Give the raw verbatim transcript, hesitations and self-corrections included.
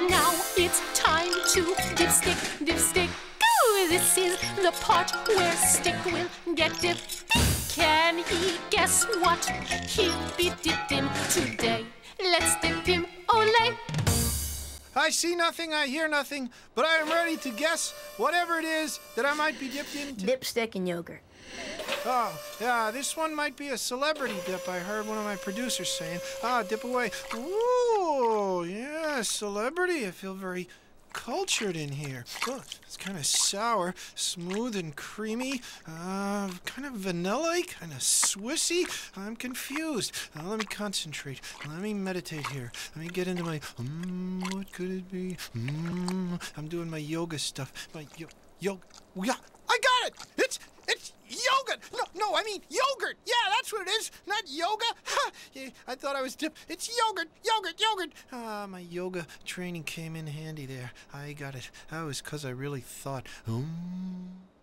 Now it's time to dip stick, dip stick. Ooh, this is the part where Stick will get dipped. Can he guess what he'll be dipped in today? Let's dip him, ole! I see nothing, I hear nothing, but I am ready to guess whatever it is that I might be dipped into. Dipstick and yogurt. Oh, yeah, this one might be a celebrity dip, I heard one of my producers saying. Ah, dip away. Ooh, yeah, celebrity. I feel very cultured in here. Oh, it's kind of sour, smooth and creamy, uh, kind of vanilla-y, kind of Swissy. I'm confused. Now let me concentrate. Let me meditate here. Let me get into my, mm, what could it be? Mm, I'm doing my yoga stuff. My yo, yoga. Yeah, I got it. It's it's yogurt. No, no, I mean yogurt. Yeah, that's what it is. Not yoga. Ha! Yeah, I thought I was dip. It's yogurt, yogurt, yogurt. Ah, my yoga training came in handy there. I got it. That was because I really thought. Um.